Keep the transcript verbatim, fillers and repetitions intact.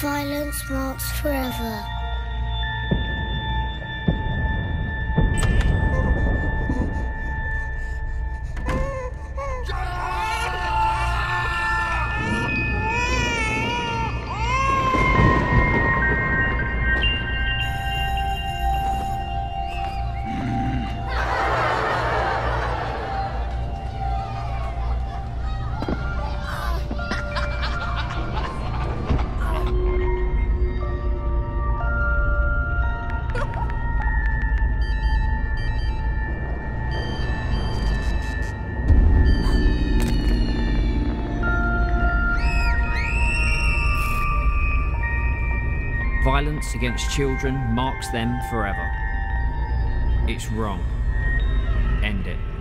Violence marks forever. Violence against children marks them forever. It's wrong. End it.